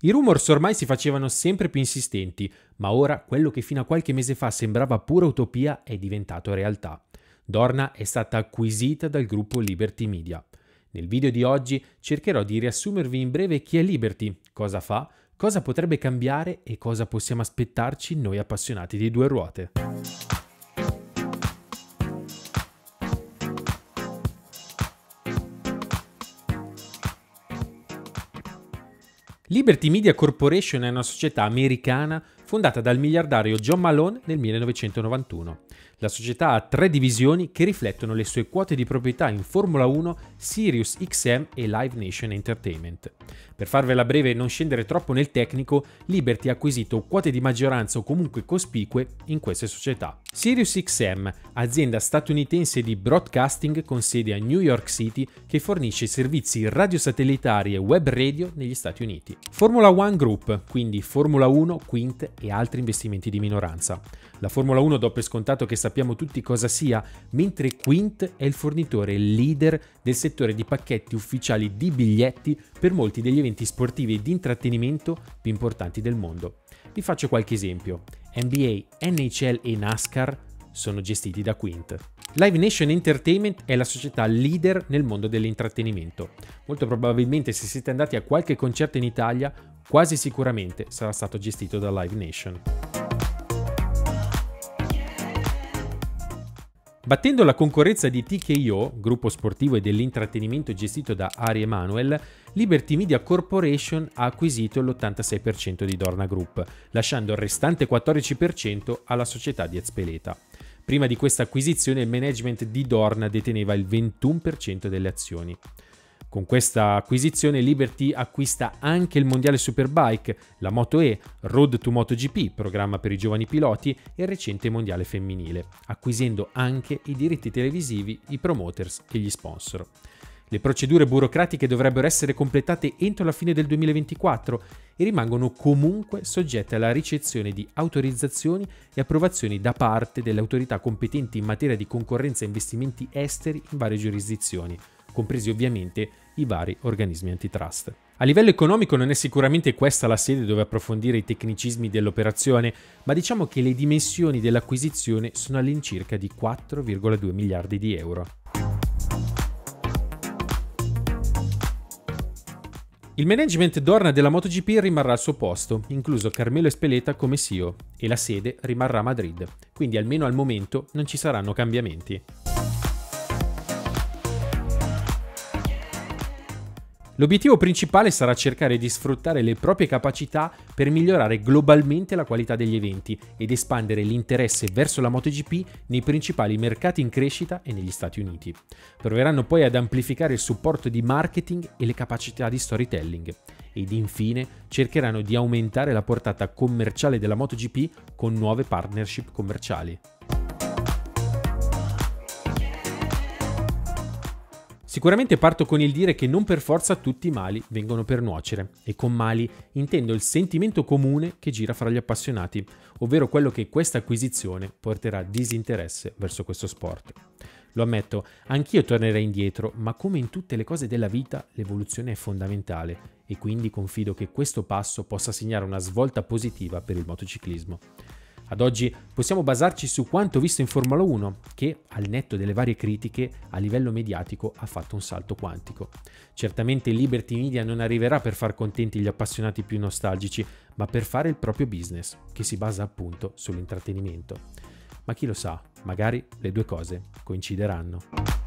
I rumors ormai si facevano sempre più insistenti, ma ora quello che fino a qualche mese fa sembrava pura utopia è diventato realtà. Dorna è stata acquisita dal gruppo Liberty Media. Nel video di oggi cercherò di riassumervi in breve chi è Liberty, cosa fa, cosa potrebbe cambiare e cosa possiamo aspettarci noi appassionati di due ruote. Liberty Media Corporation è una società americana fondata dal miliardario John Malone nel 1991. La società ha 3 divisioni che riflettono le sue quote di proprietà in Formula 1, Sirius XM e Live Nation Entertainment. Per farvela breve e non scendere troppo nel tecnico, Liberty ha acquisito quote di maggioranza o comunque cospicue in queste società. Sirius XM, azienda statunitense di broadcasting con sede a New York City che fornisce servizi radiosatellitari e web radio negli Stati Uniti. Formula One Group, quindi Formula 1, Quint e altri investimenti di minoranza. La Formula 1 do per scontato che sappiamo tutti cosa sia, mentre Quint è il fornitore leader del settore di pacchetti ufficiali di biglietti per molti degli eventi sportivi e di intrattenimento più importanti del mondo. Vi faccio qualche esempio. NBA, NHL e NASCAR sono gestiti da Quint. Live Nation Entertainment è la società leader nel mondo dell'intrattenimento. Molto probabilmente se siete andati a qualche concerto in Italia, quasi sicuramente sarà stato gestito da Live Nation. Battendo la concorrenza di TKO, gruppo sportivo e dell'intrattenimento gestito da Ari Emanuel, Liberty Media Corporation ha acquisito l'86% di Dorna Group, lasciando il restante 14% alla società di Ezpeleta. Prima di questa acquisizione il management di Dorna deteneva il 21% delle azioni. Con questa acquisizione Liberty acquista anche il mondiale Superbike, la Moto E, Road to MotoGP, programma per i giovani piloti, e il recente mondiale femminile, acquisendo anche i diritti televisivi, i promoters e gli sponsor. Le procedure burocratiche dovrebbero essere completate entro la fine del 2024 e rimangono comunque soggette alla ricezione di autorizzazioni e approvazioni da parte delle autorità competenti in materia di concorrenza e investimenti esteri in varie giurisdizioni, compresi ovviamente i vari organismi antitrust. A livello economico non è sicuramente questa la sede dove approfondire i tecnicismi dell'operazione, ma diciamo che le dimensioni dell'acquisizione sono all'incirca di 4,2 miliardi di euro. Il management Dorna della MotoGP rimarrà al suo posto, incluso Carmelo Ezpeleta come CEO, e la sede rimarrà a Madrid, quindi almeno al momento non ci saranno cambiamenti. L'obiettivo principale sarà cercare di sfruttare le proprie capacità per migliorare globalmente la qualità degli eventi ed espandere l'interesse verso la MotoGP nei principali mercati in crescita e negli Stati Uniti. Proveranno poi ad amplificare il supporto di marketing e le capacità di storytelling. Ed infine cercheranno di aumentare la portata commerciale della MotoGP con nuove partnership commerciali. Sicuramente parto con il dire che non per forza tutti i mali vengono per nuocere, e con mali intendo il sentimento comune che gira fra gli appassionati, ovvero quello che questa acquisizione porterà disinteresse verso questo sport. Lo ammetto, anch'io tornerei indietro, ma come in tutte le cose della vita, l'evoluzione è fondamentale e quindi confido che questo passo possa segnare una svolta positiva per il motociclismo. Ad oggi possiamo basarci su quanto visto in Formula 1, che, al netto delle varie critiche, a livello mediatico ha fatto un salto quantico. Certamente Liberty Media non arriverà per far contenti gli appassionati più nostalgici, ma per fare il proprio business, che si basa appunto sull'intrattenimento. Ma chi lo sa, magari le due cose coincideranno.